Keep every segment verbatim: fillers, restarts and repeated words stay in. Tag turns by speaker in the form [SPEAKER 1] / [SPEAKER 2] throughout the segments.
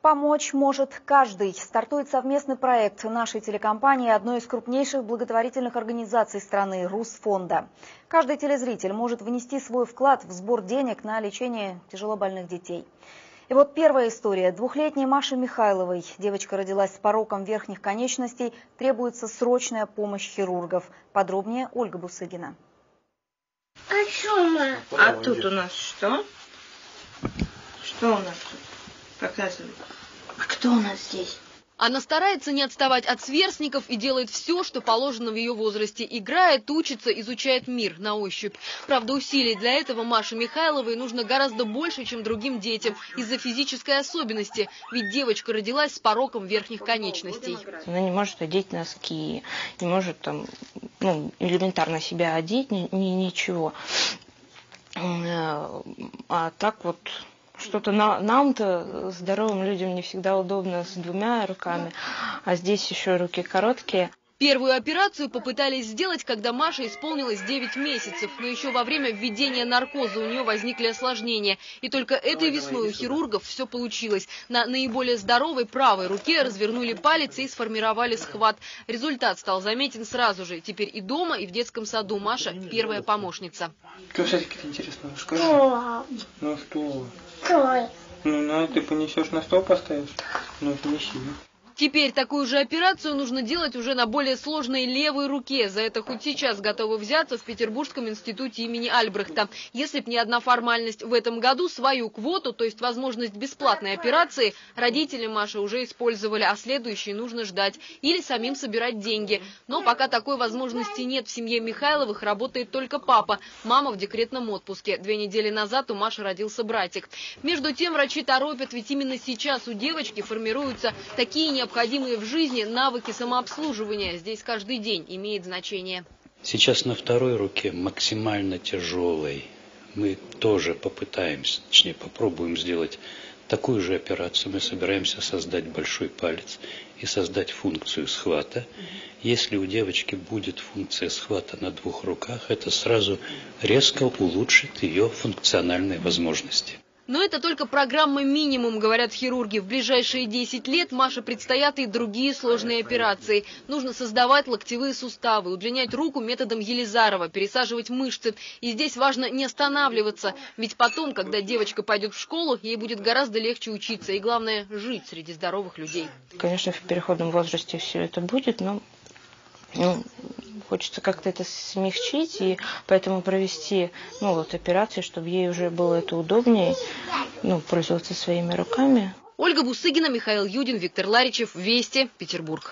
[SPEAKER 1] Помочь может каждый. Стартует совместный проект нашей телекомпании, одной из крупнейших благотворительных организаций страны – Русфонда. Каждый телезритель может внести свой вклад в сбор денег на лечение тяжелобольных детей. И вот первая история. Двухлетней Маше Михайловой. Девочка родилась с пороком верхних конечностей. Требуется срочная помощь хирургов. Подробнее Ольга Бусыгина.
[SPEAKER 2] А что мы? А тут у нас что? Что у нас тут? Показывай. А кто у нас здесь?
[SPEAKER 3] Она старается не отставать от сверстников и делает все, что положено в ее возрасте. Играет, учится, изучает мир на ощупь. Правда, усилий для этого Маше Михайловой нужно гораздо больше, чем другим детям, из-за физической особенности. Ведь девочка родилась с пороком верхних конечностей.
[SPEAKER 2] Она не может одеть носки, не может там, ну, элементарно себя одеть, ни, ни, ничего. А так вот... Что-то на, нам-то, здоровым людям, не всегда удобно с двумя руками, а здесь еще руки короткие.
[SPEAKER 3] Первую операцию попытались сделать, когда Маше исполнилось девять месяцев, но еще во время введения наркоза у нее возникли осложнения. И только этой весной у хирургов все получилось. На наиболее здоровой правой руке развернули палец и сформировали схват. Результат стал заметен сразу же. Теперь и дома, и в детском саду Маша первая помощница.
[SPEAKER 4] Что все-таки интересно? Скажи. Ну что? Ну, на, ты понесешь, на стол поставишь? Ну, неси.
[SPEAKER 3] Теперь такую же операцию нужно делать уже на более сложной левой руке. За это хоть сейчас готовы взяться в Петербургском институте имени Альбрехта. Если б не одна формальность, в этом году свою квоту, то есть возможность бесплатной операции, родители Маши уже использовали, а следующие нужно ждать. Или самим собирать деньги. Но пока такой возможности нет в семье Михайловых, работает только папа. Мама в декретном отпуске. Две недели назад у Маши родился братик. Между тем врачи торопят, ведь именно сейчас у девочки формируются такие необходимые необходимые в жизни навыки самообслуживания. Здесь каждый день имеет значение.
[SPEAKER 5] Сейчас на второй руке максимально тяжелой. Мы тоже попытаемся, точнее попробуем сделать такую же операцию. Мы собираемся создать большой палец и создать функцию схвата. Если у девочки будет функция схвата на двух руках, это сразу резко улучшит ее функциональные возможности.
[SPEAKER 3] Но это только программа минимум, говорят хирурги. В ближайшие десять лет Маше предстоят и другие сложные операции. Нужно создавать локтевые суставы, удлинять руку методом Елизарова, пересаживать мышцы. И здесь важно не останавливаться. Ведь потом, когда девочка пойдет в школу, ей будет гораздо легче учиться. И главное, жить среди здоровых людей.
[SPEAKER 2] Конечно, в переходном возрасте все это будет, но... Ну, хочется как-то это смягчить, и поэтому провести, ну, вот, операции, чтобы ей уже было это удобнее, ну, пользоваться своими руками.
[SPEAKER 3] Ольга Бусыгина, Михаил Юдин, Виктор Ларичев. Вести, Петербург.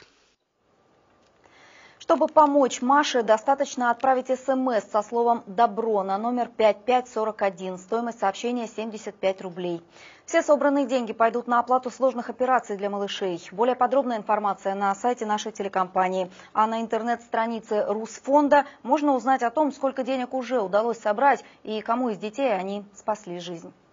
[SPEAKER 1] Чтобы помочь Маше, достаточно отправить СМС со словом «Добро» на номер пять пять сорок один. Стоимость сообщения семьдесят пять рублей. Все собранные деньги пойдут на оплату сложных операций для малышей. Более подробная информация на сайте нашей телекомпании. А на интернет-странице Русфонда можно узнать о том, сколько денег уже удалось собрать и кому из детей они спасли жизнь.